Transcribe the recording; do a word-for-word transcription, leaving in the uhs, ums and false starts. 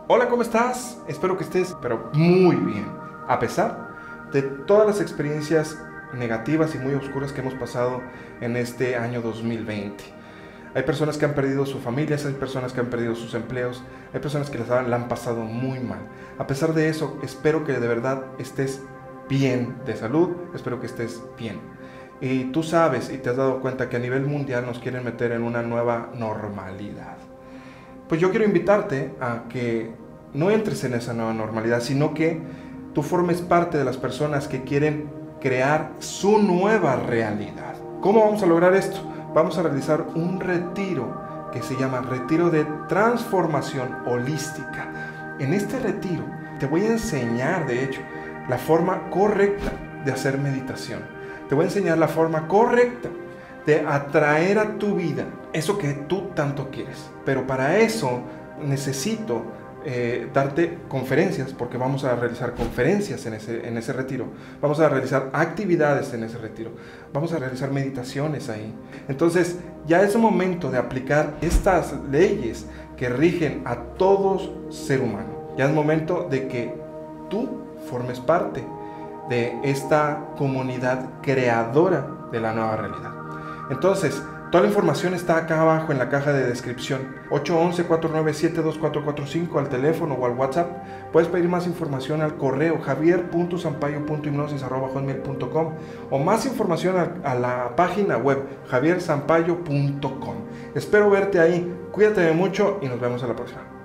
Hola, ¿cómo estás? Espero que estés, pero muy bien, a pesar de todas las experiencias negativas y muy oscuras que hemos pasado en este año dos mil veinte. Hay personas que han perdido sus familias, hay personas que han perdido sus empleos, hay personas que la han pasado muy mal. A pesar de eso, espero que de verdad estés bien de salud, espero que estés bien. Y tú sabes y te has dado cuenta que a nivel mundial nos quieren meter en una nueva normalidad. Pues yo quiero invitarte a que no entres en esa nueva normalidad, sino que tú formes parte de las personas que quieren crear su nueva realidad. ¿Cómo vamos a lograr esto? Vamos a realizar un retiro que se llama Retiro de Transformación Holística. En este retiro te voy a enseñar, de hecho, la forma correcta de hacer meditación. Te voy a enseñar la forma correcta de atraer a tu vida eso que tú tanto quieres. Pero para eso necesito eh, darte conferencias, porque vamos a realizar conferencias en ese, en ese retiro. Vamos a realizar actividades en ese retiro. Vamos a realizar meditaciones ahí. Entonces ya es momento de aplicar estas leyes que rigen a todo ser humano. Ya es momento de que tú formes parte de esta comunidad creadora de la nueva realidad. Entonces, toda la información está acá abajo en la caja de descripción. ocho once, cuatro nueve siete, dos cuatro cuatro cinco al teléfono o al WhatsApp. Puedes pedir más información al correo javier punto sampaio punto hipnosis arroba hotmail punto com o más información a, a la página web javier sampaio punto com. Espero verte ahí. Cuídate mucho y nos vemos a la próxima.